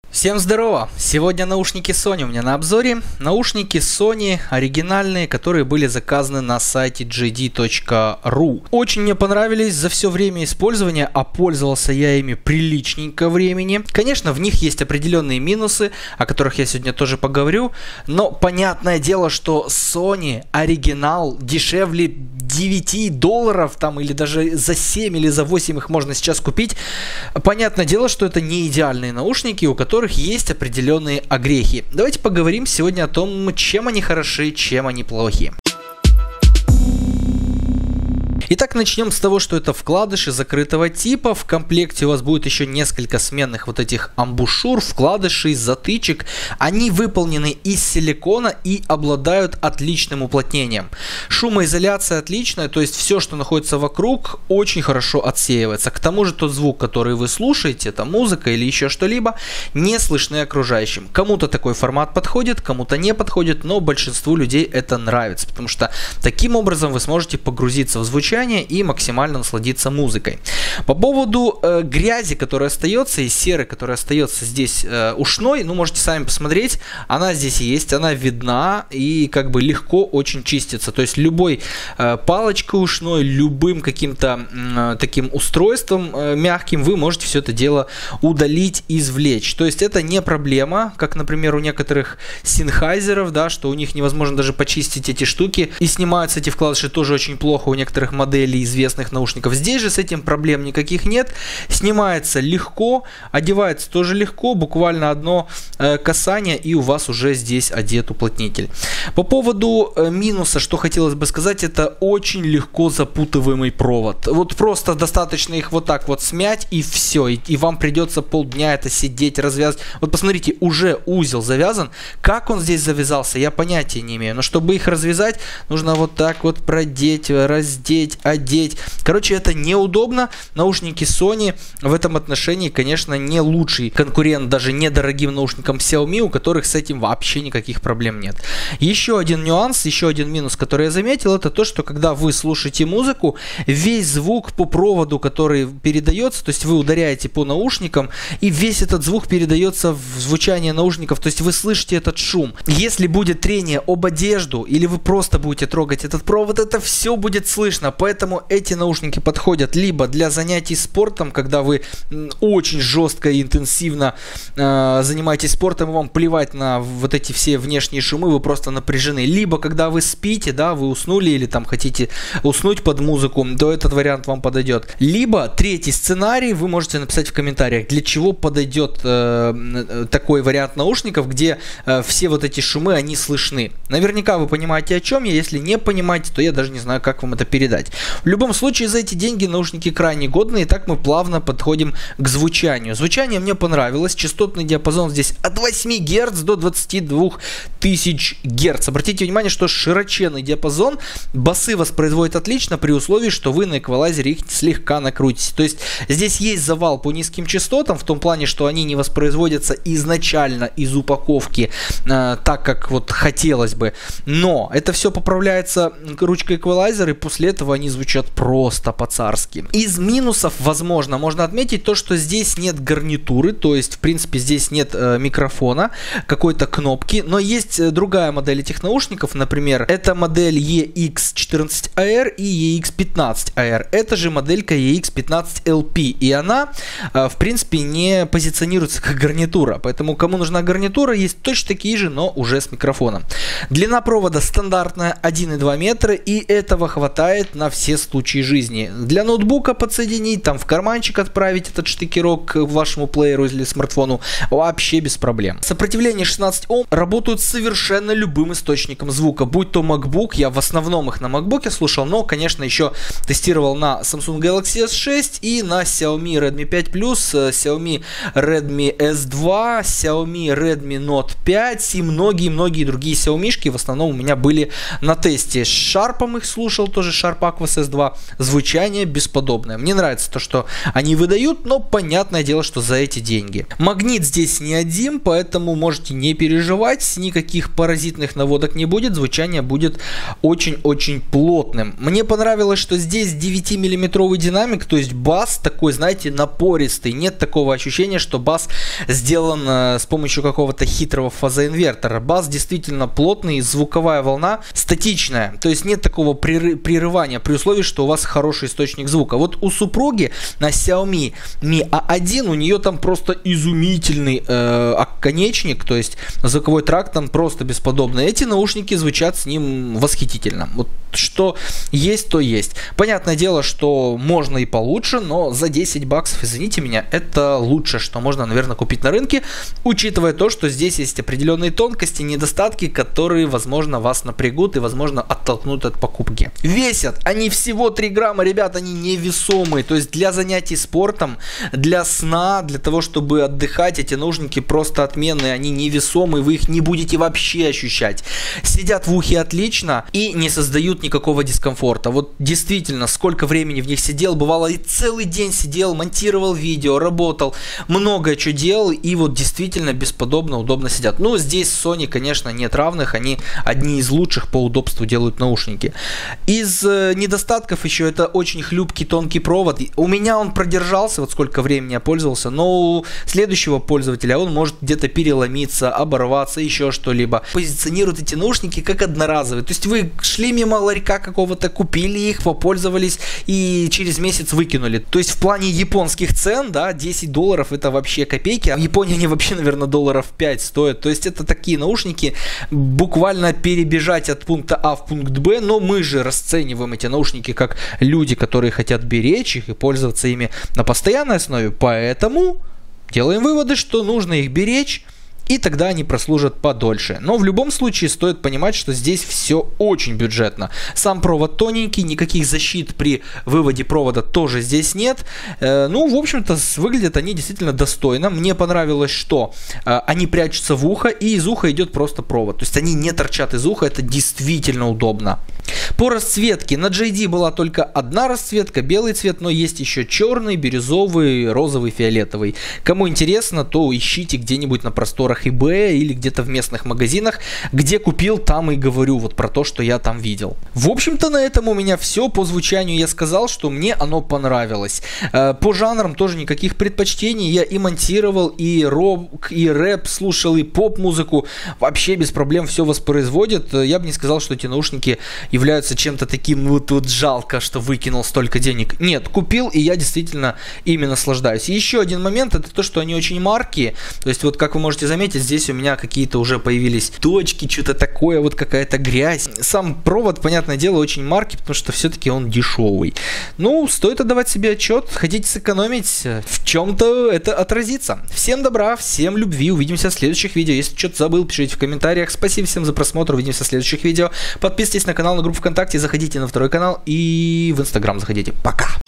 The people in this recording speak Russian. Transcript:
Всем здорово! Сегодня наушники Sony у меня на обзоре. Наушники Sony оригинальные, которые были заказаны на сайте jd.ru. Очень мне понравились за все время использования, а пользовался я ими приличненько времени. Конечно, в них есть определенные минусы, о которых я сегодня тоже поговорю. Но понятное дело, что Sony оригинал дешевле $9 там, или даже за 7 или за 8 их можно сейчас купить. Понятное дело, что это не идеальные наушники, у которых есть определенные огрехи. Давайте поговорим сегодня о том, чем они хороши, чем они плохи. Итак, начнем с того, что это вкладыши закрытого типа. В комплекте у вас будет еще несколько сменных вот этих амбушюр, вкладышей, затычек. Они выполнены из силикона и обладают отличным уплотнением. Шумоизоляция отличная, то есть все, что находится вокруг, очень хорошо отсеивается. К тому же тот звук, который вы слушаете, это музыка или еще что-либо, не слышны окружающим. Кому-то такой формат подходит, кому-то не подходит, но большинству людей это нравится, потому что таким образом вы сможете погрузиться в звучание и максимально насладиться музыкой. По поводу грязи, которая остается, и серы, которая остается здесь ушной, ну можете сами посмотреть, она здесь есть, она видна и как бы легко очень чистится. То есть любой палочкой ушной, любым каким-то таким устройством мягким вы можете все это дело удалить, извлечь. То есть это не проблема, как, например, у некоторых Sennheiser'ов, да, что у них невозможно даже почистить эти штуки, и снимаются эти вкладыши тоже очень плохо у некоторых моделей известных наушников. Здесь же с этим проблем никаких нет. Снимается легко, одевается тоже легко, буквально одно касание, и у вас уже здесь одет уплотнитель. По поводу минуса, что хотелось бы сказать, это очень легко запутываемый провод. Вот просто достаточно их вот так вот смять, и все. И вам придется полдня это сидеть, развязывать. Вот посмотрите, уже узел завязан. Как он здесь завязался, я понятия не имею. Но чтобы их развязать, нужно вот так вот продеть, раздеть, одеть. Короче, это неудобно. Наушники Sony в этом отношении, конечно, не лучший конкурент даже недорогим наушникам Xiaomi, у которых с этим вообще никаких проблем нет. Еще один нюанс, еще один минус, который я заметил, это то, что когда вы слушаете музыку, весь звук по проводу, который передается, то есть вы ударяете по наушникам, и весь этот звук передается в звучание наушников, то есть вы слышите этот шум. Если будет трение об одежду, или вы просто будете трогать этот провод, это все будет слышно. Поэтому эти наушники подходят либо для занятий спортом, когда вы очень жестко и интенсивно занимаетесь спортом, и вам плевать на вот эти все внешние шумы, вы просто напряжены. Либо когда вы спите, да, вы уснули или там хотите уснуть под музыку, то этот вариант вам подойдет. Либо третий сценарий, вы можете написать в комментариях, для чего подойдет такой вариант наушников, где все вот эти шумы, они слышны. Наверняка вы понимаете, о чем я. Если не понимаете, то я даже не знаю, как вам это передать. В любом случае, за эти деньги наушники крайне годные. И так мы плавно подходим к звучанию. Звучание мне понравилось. Частотный диапазон здесь от 8 Гц до 22 тысяч Гц. Обратите внимание, что широченный диапазон. Басы воспроизводит отлично при условии, что вы на эквалайзере их слегка накрутите. То есть здесь есть завал по низким частотам, в том плане, что они не воспроизводятся изначально из упаковки так, как вот хотелось бы. Но это все поправляется ручкой эквалайзера, и после этого они звучат просто по-царски. Из минусов, возможно, можно отметить то, что здесь нет гарнитуры, то есть, в принципе, здесь нет микрофона, какой-то кнопки, но есть другая модель этих наушников, например, это модель EX14AR и EX15AR. Это же моделька EX15LP, и она, в принципе, не позиционируется как гарнитура, поэтому кому нужна гарнитура, есть точно такие же, но уже с микрофоном. Длина провода стандартная 1,2 метра, и этого хватает на все случаи жизни. Для ноутбука подсоединить, там в карманчик отправить этот штекерок к вашему плееру или смартфону вообще без проблем. Сопротивление 16 Ом работают совершенно любым источником звука, будь то MacBook, я в основном их на MacBook слушал, но, конечно, еще тестировал на Samsung Galaxy S6 и на Xiaomi Redmi 5 Plus, Xiaomi Redmi S2, Xiaomi Redmi Note 5 и многие-многие другие Xiaomi-шки в основном у меня были на тесте. С Sharp их слушал, тоже Sharp Aquos S2, звучание бесподобное. Мне нравится то, что они выдают, но понятное дело, что за эти деньги. Магнит здесь не один, дадим, поэтому можете не переживать, никаких паразитных наводок не будет, звучание будет очень-очень плотным. Мне понравилось, что здесь 9-миллиметровый динамик, то есть бас такой, знаете, напористый, нет такого ощущения, что бас сделан с помощью какого-то хитрого фазоинвертора. Бас действительно плотный, звуковая волна статичная, то есть нет такого прерывания при условии, что у вас хороший источник звука. Вот у супруги на Xiaomi Mi A1 у нее там просто изумительный оконечник, то есть звуковой тракт там просто бесподобный. Эти наушники звучат с ним восхитительно. Вот что есть, то есть. Понятное дело, что можно и получше, но за 10 баксов, извините меня, это лучшее, что можно, наверное, купить на рынке, учитывая то, что здесь есть определенные тонкости, недостатки, которые, возможно, вас напрягут и, возможно, оттолкнут от покупки. Весят они всего 3 грамма, ребят, они невесомые, то есть для занятий спортом, для сна, для того, чтобы отдыхать, эти наушники просто отменные, они невесомые, вы их не будете вообще ощущать. Сидят в ухе отлично и не создают никакого дискомфорта. Вот действительно, сколько времени в них сидел, бывало и целый день сидел, монтировал видео, работал, многое что делал, и вот действительно бесподобно, удобно сидят. Ну, здесь Sony, конечно, нет равных, они одни из лучших по удобству делают наушники. Из недостатков еще это очень хлюпкий тонкий провод. У меня он продержался, вот сколько времени я пользовался, но у следующего пользователя он может где-то переломиться, оборваться, еще что-либо. Позиционируют эти наушники как одноразовые, то есть вы шли мимо ларька какого-то, купили их, попользовались и через месяц выкинули. То есть в плане японских цен, да, $10 это вообще копейки, а в Японии они вообще, наверное, $5 стоят. То есть это такие наушники, буквально перебежать от пункта А в пункт Б, но мы же расцениваем эти наушники как люди, которые хотят беречь их и пользоваться ими на постоянной основе, поэтому делаем выводы, что нужно их беречь, и тогда они прослужат подольше. Но в любом случае стоит понимать, что здесь все очень бюджетно. Сам провод тоненький, никаких защит при выводе провода тоже здесь нет. Ну, в общем-то, выглядят они действительно достойно. Мне понравилось, что они прячутся в ухо, и из уха идет просто провод. То есть они не торчат из уха, это действительно удобно. По расцветке на JD была только одна расцветка, белый цвет, но есть еще черный, бирюзовый, розовый, фиолетовый. Кому интересно, то ищите где-нибудь на просторах eBay или где-то в местных магазинах, где купил, там и говорю вот про то, что я там видел. В общем-то, на этом у меня все. По звучанию я сказал, что мне оно понравилось. По жанрам тоже никаких предпочтений. Я и монтировал, и рок, и рэп слушал, и поп-музыку. Вообще без проблем все воспроизводит. Я бы не сказал, что эти наушники являются чем-то таким, вот жалко, что выкинул столько денег. Нет, купил, и я действительно ими наслаждаюсь. И еще один момент, это то, что они очень маркие. То есть вот, как вы можете заметить, здесь у меня какие-то уже появились точки, что-то такое, вот какая-то грязь. Сам провод, понятное дело, очень маркий, потому что все-таки он дешевый. Ну, стоит отдавать себе отчет, хотите сэкономить, в чем-то это отразится. Всем добра, всем любви, увидимся в следующих видео. Если что-то забыл, пишите в комментариях. Спасибо всем за просмотр, увидимся в следующих видео. Подписывайтесь на канал, на группу ВКонтакте, заходите на второй канал и в Инстаграм заходите. Пока!